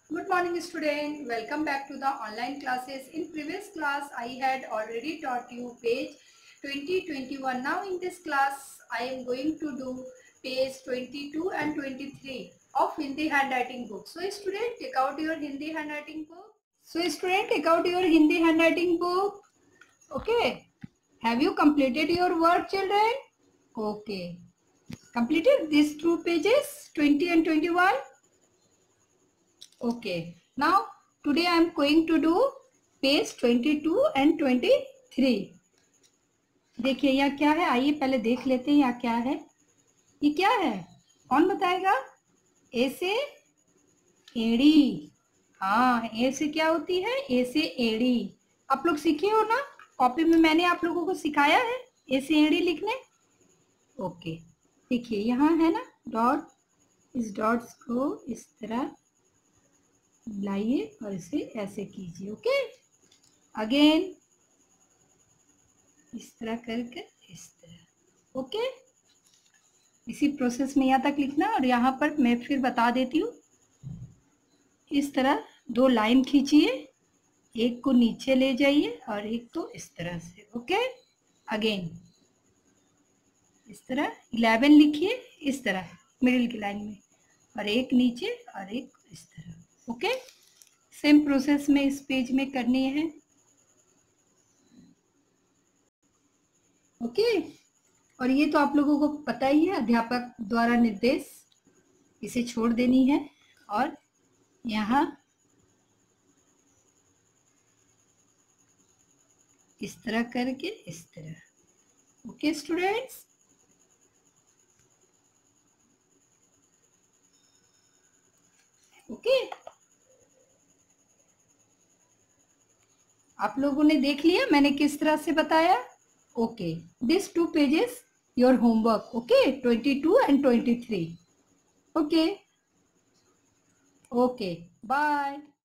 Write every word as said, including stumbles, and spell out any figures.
Good morning student, welcome back to the online classes. In previous class I had already taught you page twenty, twenty-one. Now in this class I am going to do page twenty-two and twenty-three of Hindi handwriting book. So student, take out your Hindi handwriting book. So student, take out your Hindi handwriting book. Okay. Have you completed your work, children? Okay. Completed these two pages, twenty and twenty-one? Okay. Now today I am going to do page twenty-two and twenty-three. देखिए यहाँ क्या है, आइए पहले देख लेते हैं यहाँ क्या है. ये क्या है, कौन बताएगा? ए से एड़ी. हाँ, ए से क्या होती है? ए से एड़ी. आप लोग सीखे हो ना, कॉपी में मैंने आप लोगों को सिखाया है ए से एड़ी लिखने. ओके, देखिए यहाँ है ना डॉट. इस डॉट्स को इस तरह लाइए और इसे ऐसे कीजिए. ओके, अगेन इस तरह करके इस तरह. ओके, इसी प्रोसेस में यहाँ तक लिखना. और यहाँ पर मैं फिर बता देती हूँ. इस तरह दो लाइन खींचिए, एक को नीचे ले जाइए और एक को इस तरह से. ओके, अगेन इस तरह इलेवन लिखिए इस तरह मिडिल की लाइन में, और एक नीचे और एक इस तरह. ओके, सेम प्रोसेस में इस पेज में करनी है. ओके, और ये तो आप लोगों को पता ही है, अध्यापक द्वारा निर्देश, इसे छोड़ देनी है. और यहाँ इस तरह करके इस तरह. ओके स्टूडेंट्स, ओके आप लोगों ने देख लिया मैंने किस तरह से बताया. Okay, this two pages your homework. Okay, twenty two and twenty three. Okay, okay, bye.